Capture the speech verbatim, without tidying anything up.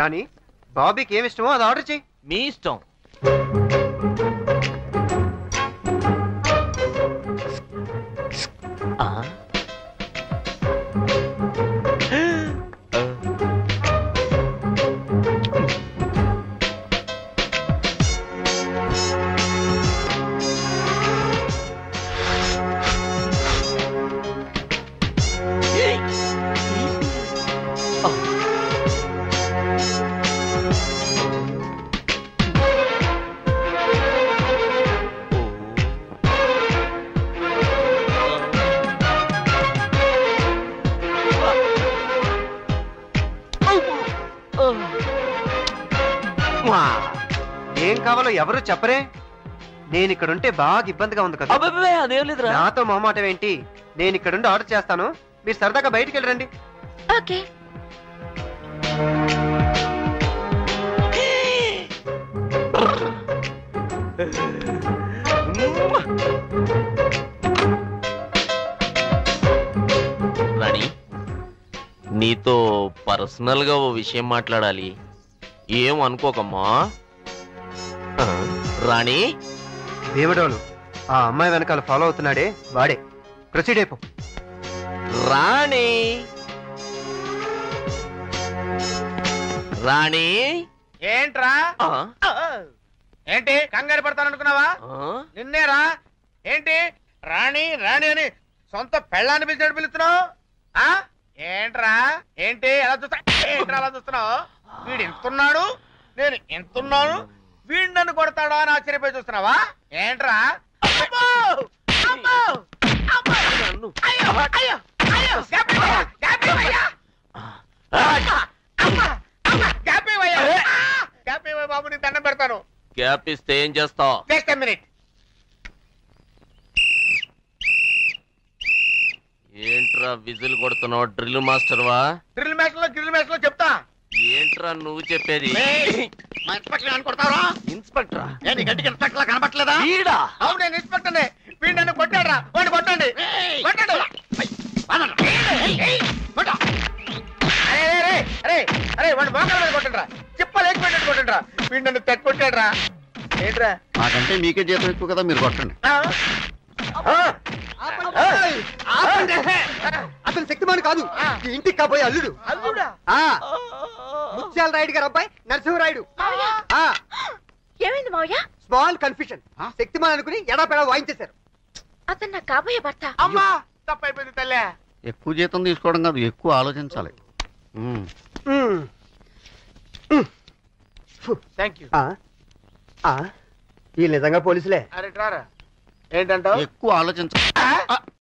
రాణి, బాబీకి ఏమి ఇష్టమో అది ఆర్డర్ చెయ్యి. మీ ఇష్టం. ఏం కావాలో ఎవరు చెప్పరే? నేను ఇక్కడుంటే బాగా ఇబ్బందిగా ఉంది కదా. అదేం లేదురా. నాతో మొహమాటం ఏంటి? నేను ఇక్కడుండి ఆర్డర్ చేస్తాను, మీరు సరదాగా బయటికి వెళ్ళరండి. ఓకే. రాణి, నీతో పర్సనల్ గా ఓ విషయం మాట్లాడాలి. ఏం అనుకోకమ్మా. రాణి, దేవుడోలు ఆ అమ్మాయి వెనకాల ఫాలో అవుతున్నాడే వాడే. ప్రొసీడ్ అయిపో. రాణి రాణి ఏంట్రా? ఏంటి కంగారు పడతాననుకున్నావా? నిన్నేరా. ఏంటి రాణి రాణి అని సొంత పెళ్ళాన్ని పిలిచాడు పిలుస్తున్నావు? ఏంట్రా? ఏంటి ఎలా చూస్తా ఏంట్రా అలా చూస్తున్నావు? వీడు ఎంతున్నాడు, నేను ఎంతున్నాను, వీడు నన్ను కొడతాడా అని ఆశ్చర్యపోయి చూస్తున్నావా? ఏంట్రా? బాబు నీ దండం పెడతాను. గ్యాప్ ఇస్తే ఏం చేస్తావు? Just a minute. ఏంట్రా విజిల్ కొడుతున్నావు? డ్రిల్ మాస్టర్ వా? డ్రిల్ మాస్టర్ లో డ్రిల్ మాస్టర్ లో చెప్తా. ఏంట్రా నువ్వు చెప్పేది? మా ఇన్స్పెక్టర్ అని కొడతావరా? ఇన్స్పెక్టరా? నేను గట్టికి ఇన్స్పెక్టర్ లా కనబట్టలేదా? వీడా? అవును, నేను ఇన్స్పెక్టర్ నే. వీడు నన్ను కొట్టాడ్రా. వాడిని కొట్టండి, కొట్టండి. అరే అరే అరే వాడిని మోకాల మీద కొట్టండిరా, చిప్పలు వేసి పెట్టండి కొట్టండిరా. వీడు నన్ను తెగ కొట్టాడ్రా. ఏంట్రా? మాకంటే మీకే జీతం ఎక్కువ కదా, మీరు కొట్టండి. అతను శక్తిమాన్ కాదు, ఇంటికి కాబోయే అల్లుడు. అల్లుడా? ముత్యాల రాయుడు గారు అబ్బాయి నరసింహరాయుడు. ఏమైంది మావయ్య? Small confusion. శక్తిమాన్ అనుకుని ఎడాపెడా వాయించేశారు. అతను నా కాబోయే భర్త. అమ్మా తప్పైపోయింది తల్లే. ఎక్కువ జీతం తీసుకోవడం కాదు, ఎక్కువ ఆలోచించాలి. Thank you. ఈ నిజంగా పోలీసులే. అరే ట్రారా. ఏంటంటావు? ఎక్కువ ఆలోచించాలి.